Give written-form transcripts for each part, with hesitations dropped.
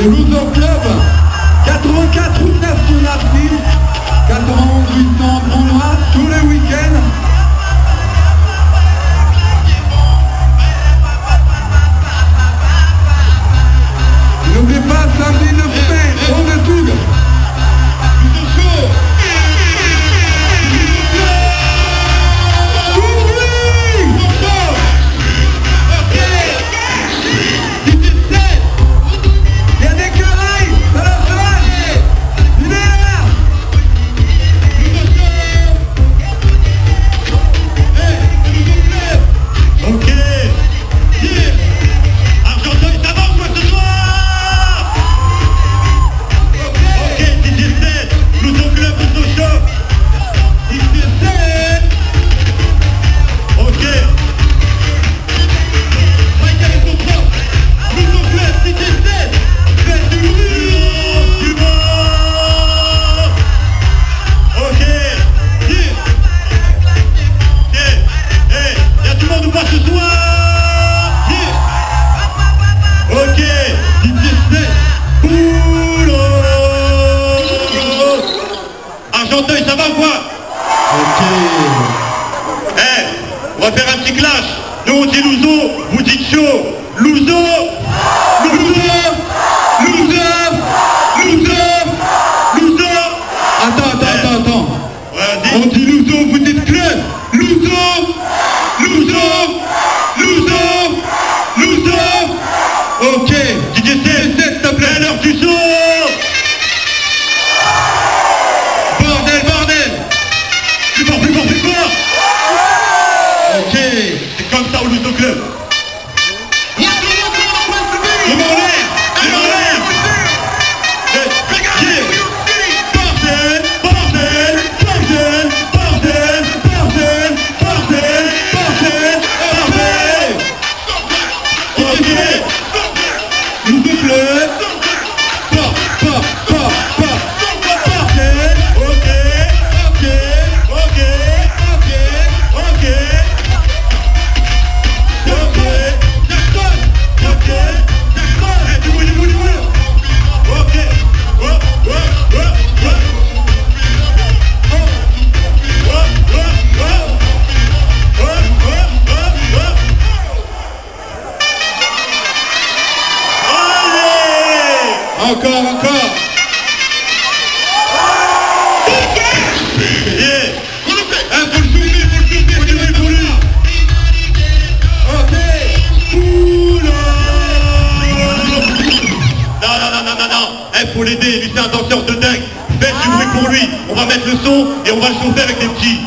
Loser Club, 84 route nationale 6, 91 800 Grand Noir, tous les week-ends. N'oubliez pas, samedi 9 mai, on est tout. Argenteuil, ça va ou quoi? Ok. On va faire un petit clash. Nous on dit Louzo, vous dites chaud. Louzo, Louzo, Louzo, Louzo, Louzo. Attends. Ouais, On dit Louzo, vous dites club. Louzo, Louzo, Louzo, Louzo. Ok. DJ 7, s'il te plaît, l'heure du saut. Plus fort. Ok. C'est comme ça au Louzo Club. Encore. Non. Faut l'aider, lui c'est un danseur de dingue. Faites du bruit pour lui. On va mettre le son et on va le chauffer avec des petits.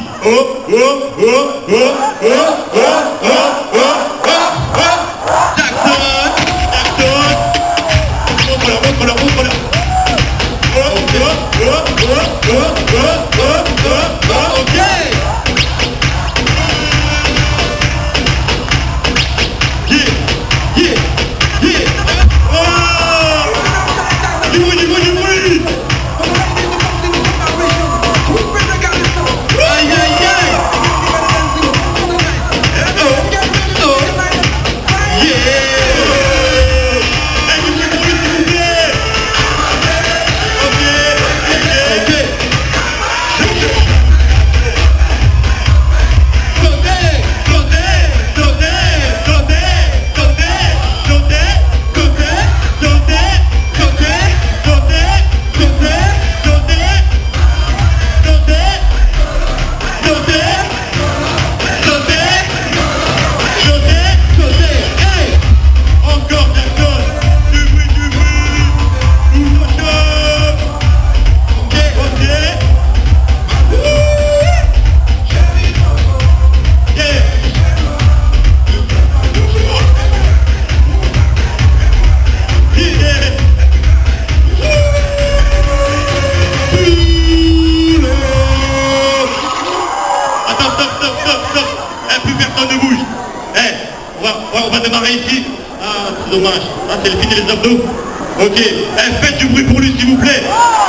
On va démarrer ici. Ah, c'est dommage. Ah, c'est le fini des abdos. Ok. Faites du bruit pour lui, s'il vous plaît.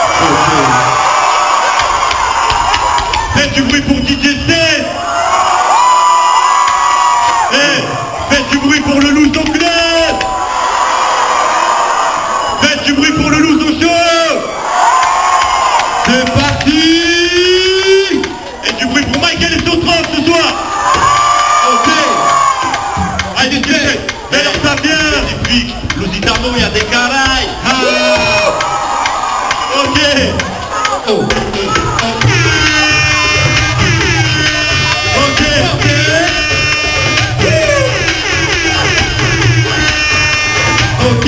Faites du bruit pour DJ 16. Faites du bruit pour le Louzo Club. Faites du bruit 30 ce soir. Ok. Allez, ok. Et alors ça vient. Magnifique. Lusitano, il y a des carailles. Ah. Ok. Oh. Ok, ok. Ok.